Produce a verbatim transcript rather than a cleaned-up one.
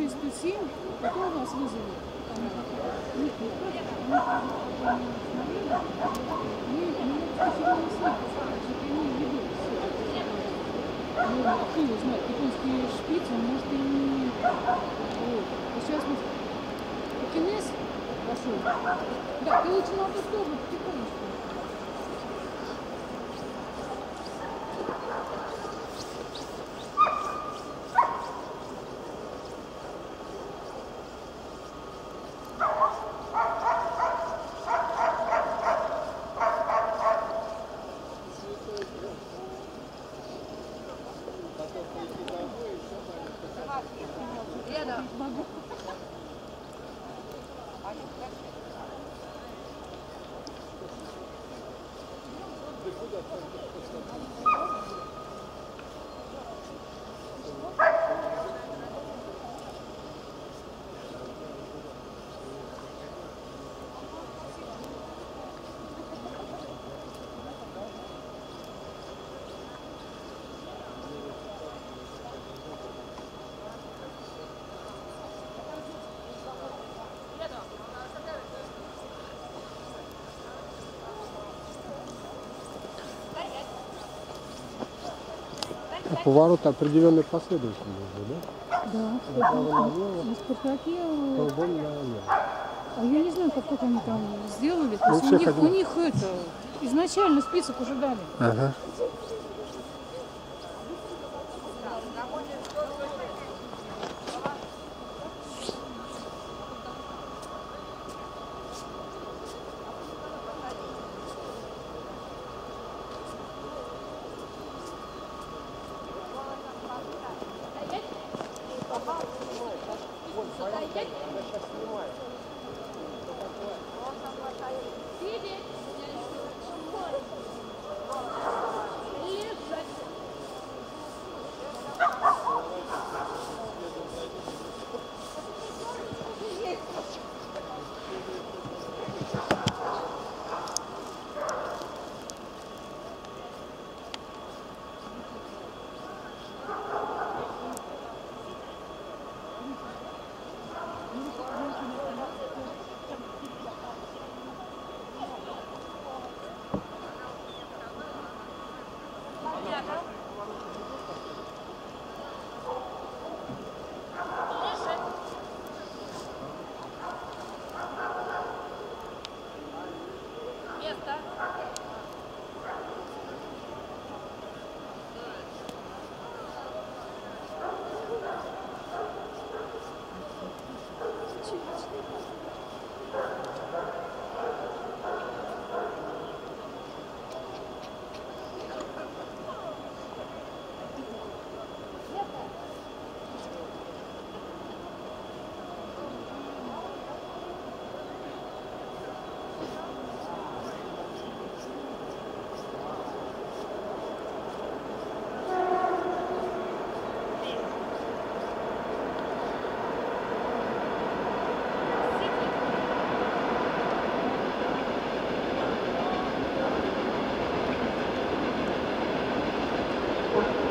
сто семь, кто вас вызовет? Нет, не просто, мы специально снять, значит, они ведут все. Ну, а кто его знает, японский шпиц, он может и не... Вот. А сейчас вот Кинес пошел. Да, ты лучше на ту сторону потихонечку. Поворот определенной последовательности, да? Да. Направо налево, На Спартаке. кругом налево. А я не знаю, как, как они там сделали. То Ну, есть у, них, один... у них это изначально список уже дали. Ага. Thank you.